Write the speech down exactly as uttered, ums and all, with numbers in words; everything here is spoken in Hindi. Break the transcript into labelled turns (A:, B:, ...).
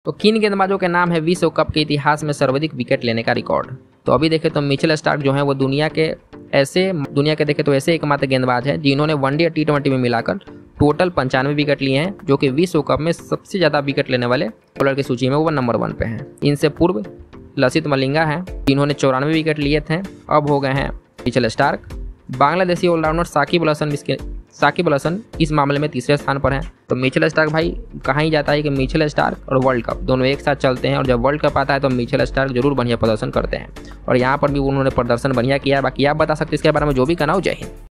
A: तो किन गेंदबाजों के नाम है विश्व कप के इतिहास में सर्वाधिक विकेट लेने का रिकॉर्ड? तो अभी देखें तो मिचेल स्टार्क जो है वो दुनिया के ऐसे दुनिया के देखें तो ऐसे एकमात्र गेंदबाज हैं जिन्होंने वनडे और टी ट्वेंटी में मिलाकर टोटल पंचानवे विकेट लिए हैं, जो कि विश्व कप में सबसे ज़्यादा विकेट लेने वाले बॉलर की सूची में वो नंबर वन पे हैं। इनसे पूर्व लसित मलिंगा हैं जिन्होंने चौरानवे विकेट लिए थे, अब हो गए हैं Mitchell Starc. Bangladeshi allrounder Shakib Al Hasan इसके साकिब अल हसन इस मामले में तीसरे स्थान पर हैं। तो मिचेल स्टार्क भाई कहा ही जाता है कि मिचेल स्टार्क और वर्ल्ड कप दोनों एक साथ चलते हैं, और जब वर्ल्ड कप आता है तो मिचेल स्टार्क जरूर बढ़िया प्रदर्शन करते हैं, और यहाँ पर भी उन्होंने प्रदर्शन बढ़िया किया है। बाकी आप बता सकते हैं इसके बारे में जो भी कहना हो। जय हिंद।